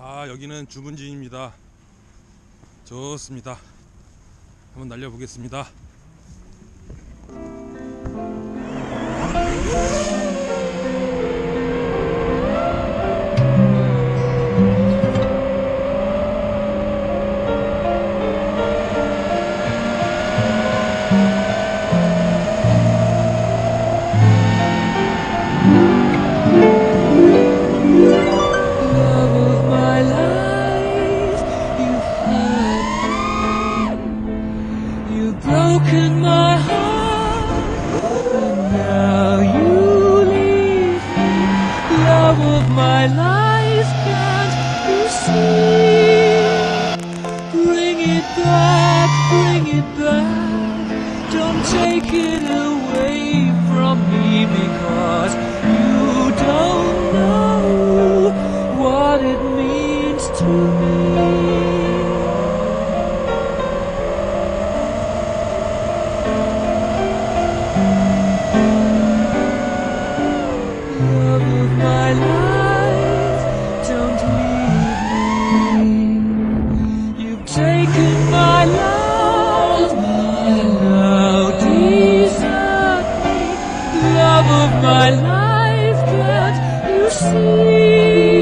여기는 주문진입니다. 좋습니다. 한번 날려보겠습니다. Broken my heart, and now you leave me. Love of my life, can't you see? Bring it back, bring it back. Don't take it away from me, because you don't know what it means to me. Love of my life, don't leave me. You've taken my love and now desert me. Love of my life, can't you see?